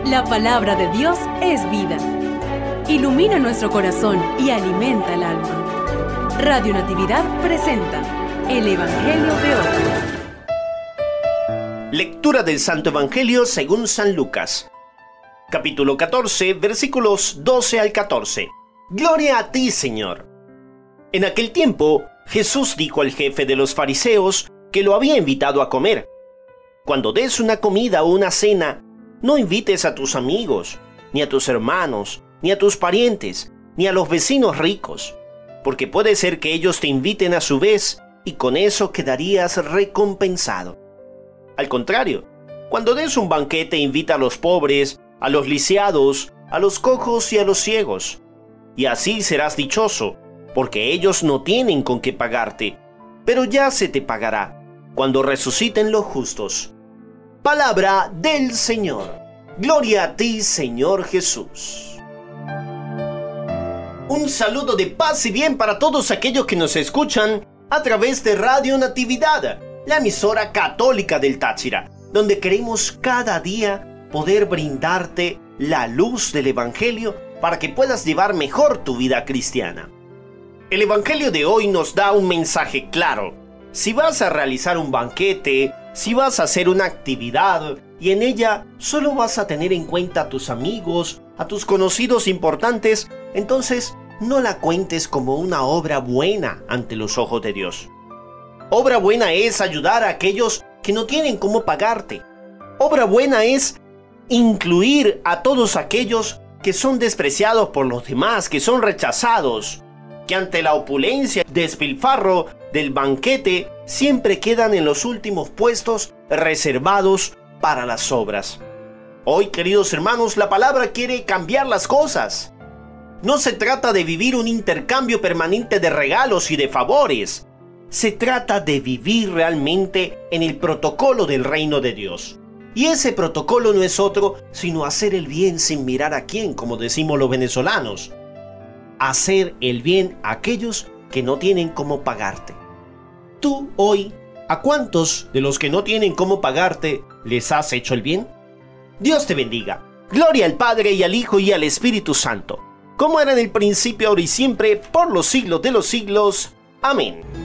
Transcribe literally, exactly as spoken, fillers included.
La palabra de Dios es vida. Ilumina nuestro corazón y alimenta el alma. Radio Natividad presenta el Evangelio de hoy. Lectura del Santo Evangelio según San Lucas. Capítulo catorce, versículos doce al catorce. Gloria a ti, Señor. En aquel tiempo, Jesús dijo al jefe de los fariseos que lo había invitado a comer: Cuando des una comida o una cena, no invites a tus amigos, ni a tus hermanos, ni a tus parientes, ni a los vecinos ricos, porque puede ser que ellos te inviten a su vez y con eso quedarías recompensado. Al contrario, cuando des un banquete, invita a los pobres, a los lisiados, a los cojos y a los ciegos, y así serás dichoso, porque ellos no tienen con qué pagarte, pero ya se te pagará cuando resuciten los justos. Palabra del Señor. Gloria a ti, Señor Jesús. Un saludo de paz y bien para todos aquellos que nos escuchan a través de Radio Natividad, la emisora católica del Táchira, donde queremos cada día poder brindarte la luz del Evangelio para que puedas llevar mejor tu vida cristiana. El Evangelio de hoy nos da un mensaje claro. Si vas a realizar un banquete, si vas a hacer una actividad y en ella solo vas a tener en cuenta a tus amigos, a tus conocidos importantes, entonces no la cuentes como una obra buena ante los ojos de Dios. Obra buena es ayudar a aquellos que no tienen cómo pagarte. Obra buena es incluir a todos aquellos que son despreciados por los demás, que son rechazados, que ante la opulencia y despilfarro del banquete siempre quedan en los últimos puestos reservados para las obras. Hoy, queridos hermanos, la palabra quiere cambiar las cosas. No se trata de vivir un intercambio permanente de regalos y de favores. Se trata de vivir realmente en el protocolo del reino de Dios. Y ese protocolo no es otro sino hacer el bien sin mirar a quién, como decimos los venezolanos. Hacer el bien a aquellos que no tienen cómo pagarte. Tú hoy, ¿a cuántos de los que no tienen cómo pagarte les has hecho el bien? Dios te bendiga. Gloria al Padre y al Hijo y al Espíritu Santo, como era en el principio, ahora y siempre, por los siglos de los siglos. Amén.